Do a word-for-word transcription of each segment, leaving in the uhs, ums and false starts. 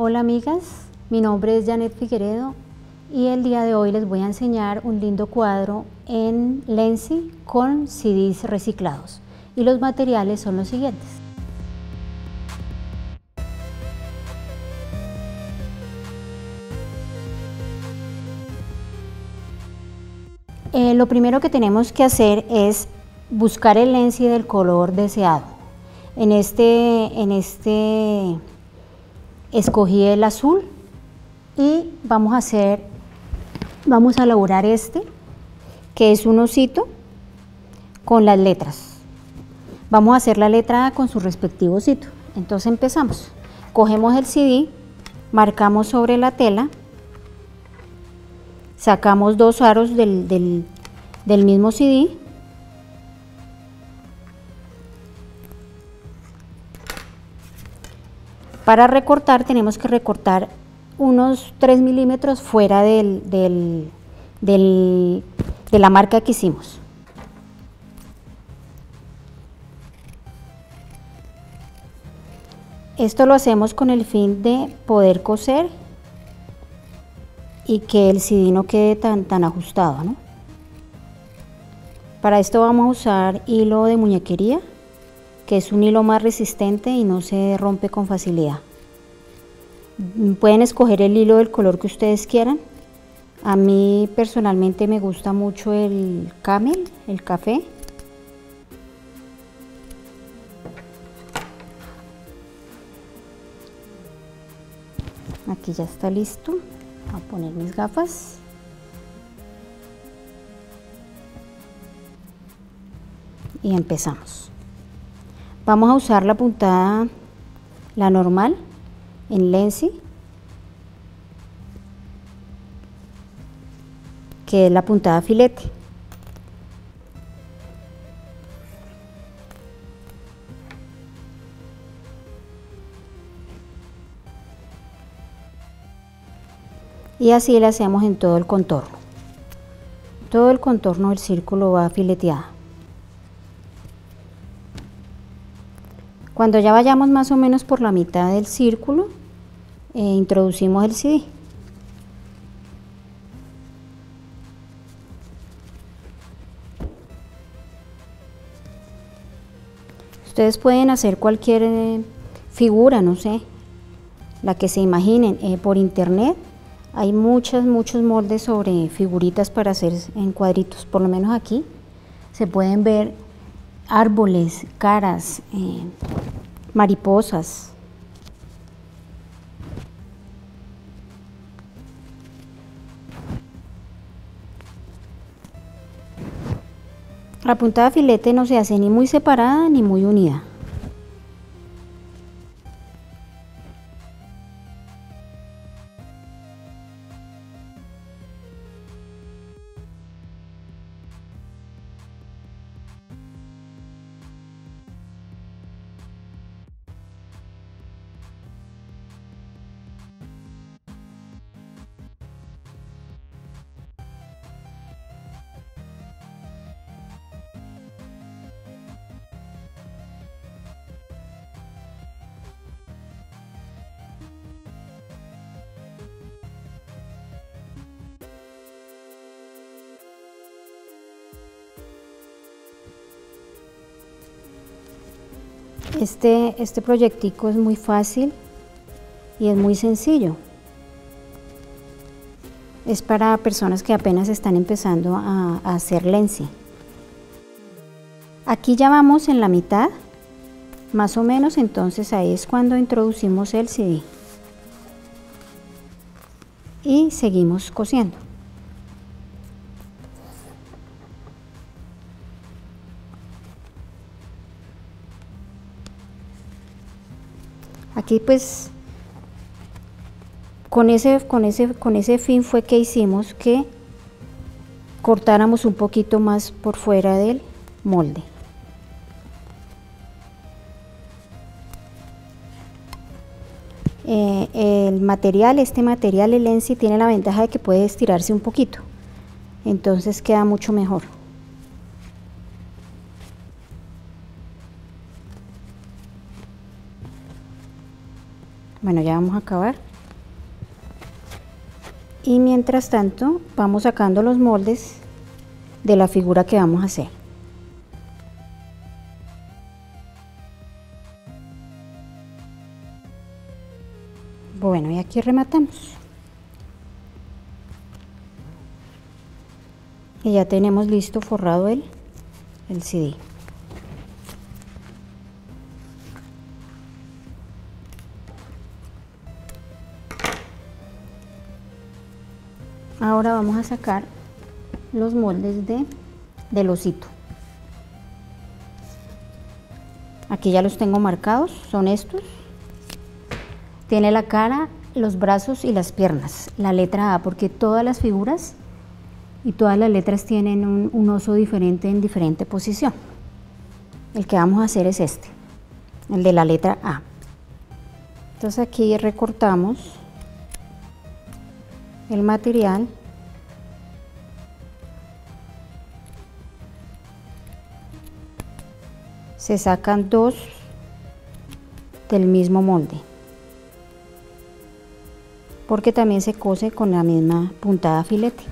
Hola amigas, mi nombre es Janet Figueredo y el día de hoy les voy a enseñar un lindo cuadro en Lensi con C Ds reciclados y los materiales son los siguientes. Eh, lo primero que tenemos que hacer es buscar el Lensi del color deseado. En este, en este escogí el azul y vamos a hacer, vamos a elaborar este, que es un osito con las letras. Vamos a hacer la letra A con su respectivo osito. Entonces empezamos. Cogemos el C D, marcamos sobre la tela, sacamos dos aros del, del, del mismo C D, para recortar tenemos que recortar unos tres milímetros fuera del, del, del, de la marca que hicimos. Esto lo hacemos con el fin de poder coser y que el C D no quede tan, tan ajustado, ¿no? Para esto vamos a usar hilo de muñequería, que es un hilo más resistente y no se rompe con facilidad. Pueden escoger el hilo del color que ustedes quieran. A mí personalmente me gusta mucho el camel, el café. Aquí ya está listo. Voy a poner mis gafas. Y empezamos. Vamos a usar la puntada, la normal, en Lensi, que es la puntada filete. Y así le hacemos en todo el contorno. Todo el contorno del círculo va fileteado. Cuando ya vayamos más o menos por la mitad del círculo, eh, introducimos el C D. Ustedes pueden hacer cualquier eh, figura, no sé, la que se imaginen. Eh, por internet hay muchos, muchos moldes sobre figuritas para hacer en cuadritos. Por lo menos aquí se pueden ver árboles, caras, eh, mariposas. La puntada filete no se hace ni muy separada ni muy unida. Este, este proyectico es muy fácil y es muy sencillo. Es para personas que apenas están empezando a, a hacer Lensi. Aquí ya vamos en la mitad, más o menos, entonces ahí es cuando introducimos el C D. Y seguimos cosiendo. Aquí pues con ese, con ese, con ese fin fue que hicimos que cortáramos un poquito más por fuera del molde. Eh, el material, este material, el Lensi, tiene la ventaja de que puede estirarse un poquito, entonces queda mucho mejor. Bueno, ya vamos a acabar. Y mientras tanto vamos sacando los moldes de la figura que vamos a hacer. Bueno, y aquí rematamos. Y ya tenemos listo forrado el, el C D. Ahora vamos a sacar los moldes de, del osito. Aquí ya los tengo marcados, son estos. Tiene la cara, los brazos y las piernas, la letra A, porque todas las figuras y todas las letras tienen un, un oso diferente en diferente posición. El que vamos a hacer es este, el de la letra A. Entonces aquí recortamos el material se sacan dos del mismo molde porque también se cose con la misma puntada filete.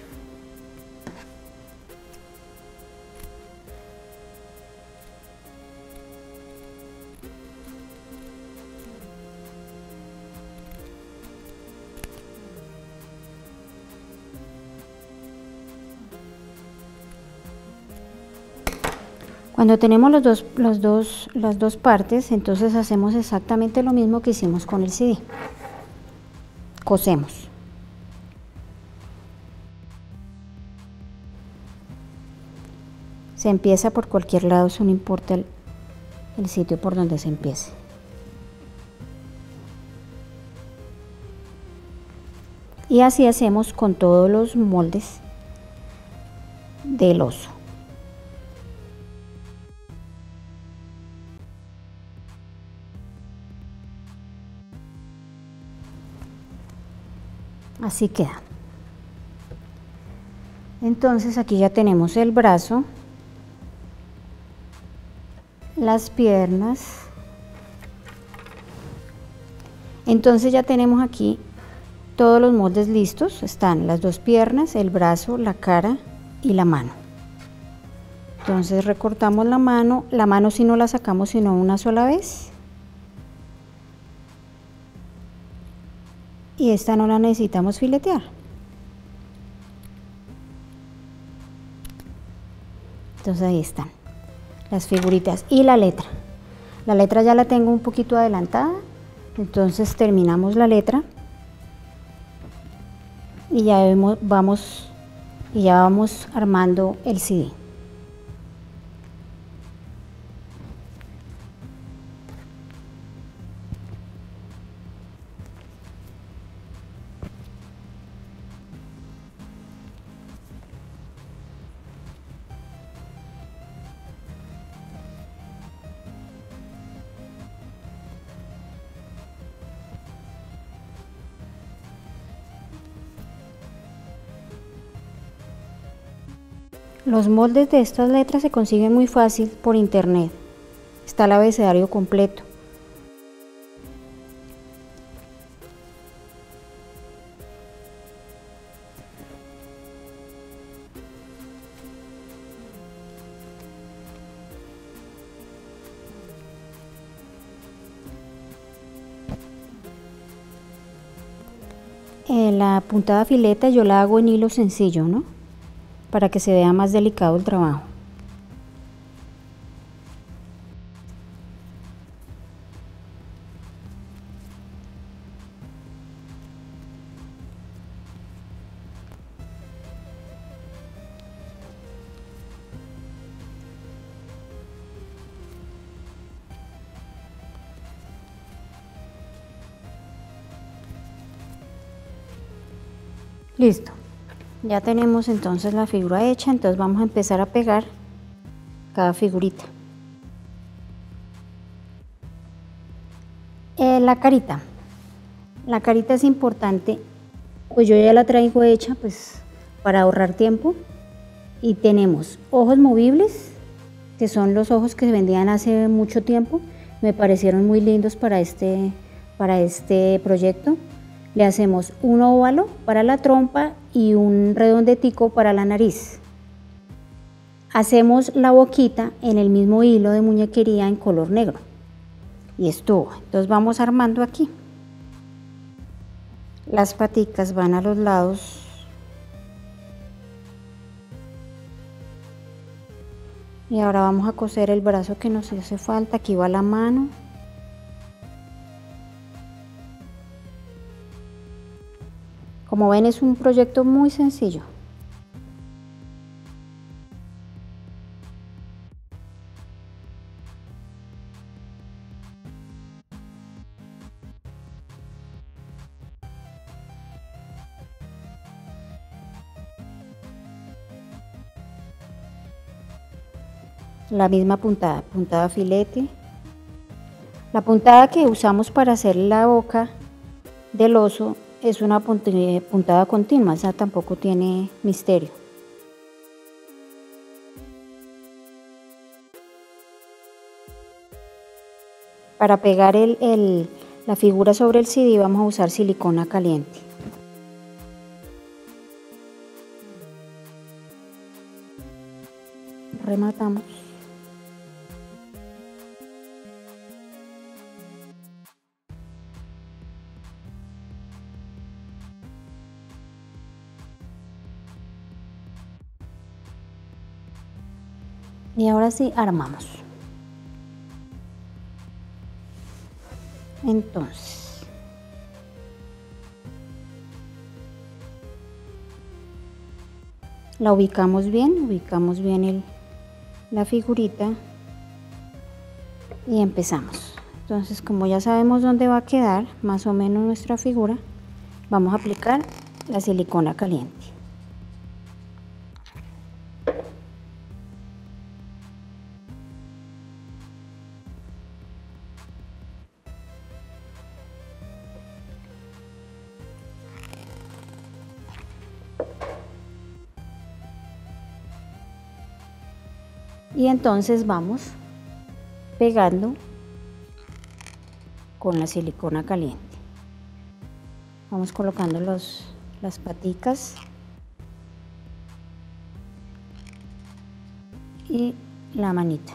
Cuando tenemos los dos, los dos, las dos partes, entonces hacemos exactamente lo mismo que hicimos con el C D. Cosemos. Se empieza por cualquier lado, eso no importa el, el sitio por donde se empiece. Y así hacemos con todos los moldes del oso. Así queda. Entonces aquí ya tenemos el brazo, las piernas. Entonces ya tenemos aquí todos los moldes listos. Están las dos piernas, el brazo, la cara y la mano. Entonces recortamos la mano. La mano si no la sacamos sino una sola vez. Y esta no la necesitamos filetear. Entonces ahí están las figuritas y la letra. La letra ya la tengo un poquito adelantada, entonces terminamos la letra y ya vemos, vamos y ya vamos armando el C D. Los moldes de estas letras se consiguen muy fácil por internet. Está el abecedario completo. Eh, la puntada fileta yo la hago en hilo sencillo, ¿no? Para que se vea más delicado el trabajo. Listo. Ya tenemos entonces la figura hecha, entonces vamos a empezar a pegar cada figurita. Eh, la carita. La carita es importante, pues yo ya la traigo hecha pues para ahorrar tiempo. Y tenemos ojos movibles, que son los ojos que se vendían hace mucho tiempo. Me parecieron muy lindos para este, para este proyecto. Le hacemos un óvalo para la trompa y un redondetico para la nariz. Hacemos la boquita en el mismo hilo de muñequería en color negro. Y estuvo. Entonces vamos armando aquí. Las paticas van a los lados. Y ahora vamos a coser el brazo que nos hace falta. Aquí va la mano. Como ven, es un proyecto muy sencillo. La misma puntada, puntada filete. La puntada que usamos para hacer la boca del oso es una puntada continua, esa tampoco tiene misterio. Para pegar el, el, la figura sobre el C D vamos a usar silicona caliente. Rematamos. Y ahora sí armamos. Entonces, la ubicamos bien, ubicamos bien el, la figurita y empezamos. Entonces, como ya sabemos dónde va a quedar más o menos nuestra figura, vamos a aplicar la silicona caliente. Y entonces vamos pegando con la silicona caliente. Vamos colocando los, las paticas y la manita.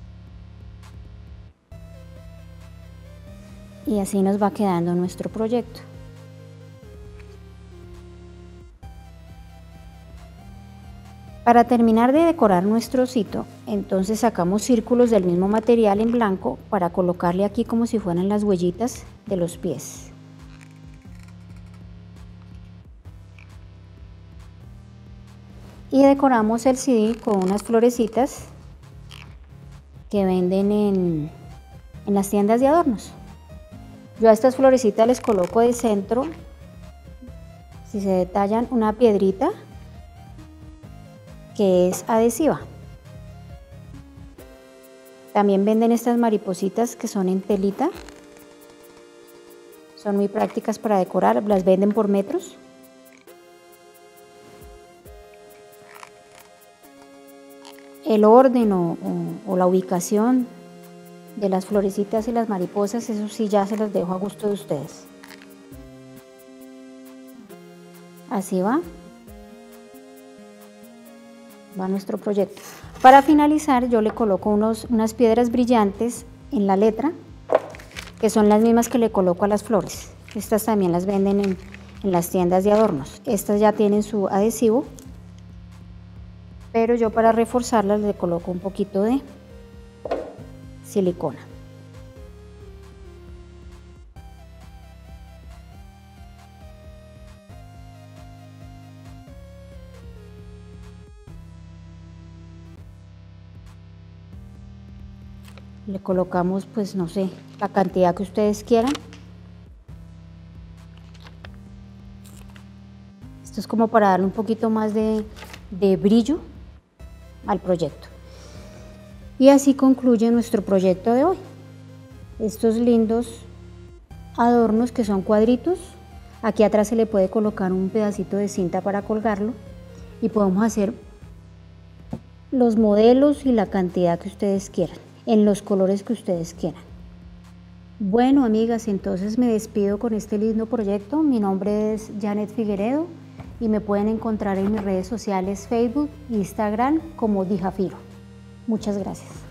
Y así nos va quedando nuestro proyecto. Para terminar de decorar nuestro osito, entonces sacamos círculos del mismo material en blanco para colocarle aquí como si fueran las huellitas de los pies. Y decoramos el C D con unas florecitas que venden en, en las tiendas de adornos. Yo a estas florecitas les coloco de centro, si se detallan, una piedrita que es adhesiva. También venden estas maripositas que son en telita. Son muy prácticas para decorar, las venden por metros. El orden o, o, o la ubicación de las florecitas y las mariposas, eso sí ya se los dejo a gusto de ustedes. Así va. Va nuestro proyecto. Para finalizar yo le coloco unos, unas piedras brillantes en la letra, que son las mismas que le coloco a las flores. Estas también las venden en, en las tiendas de adornos. Estas ya tienen su adhesivo, pero yo para reforzarlas le coloco un poquito de silicona. Le colocamos, pues no sé, la cantidad que ustedes quieran. Esto es como para darle un poquito más de, de brillo al proyecto. Y así concluye nuestro proyecto de hoy. Estos lindos adornos que son cuadritos. Aquí atrás se le puede colocar un pedacito de cinta para colgarlo y podemos hacer los modelos y la cantidad que ustedes quieran, en los colores que ustedes quieran. Bueno, amigas, entonces me despido con este lindo proyecto. Mi nombre es Janet Figueredo y me pueden encontrar en mis redes sociales Facebook e Instagram como Dijafiro. Muchas gracias.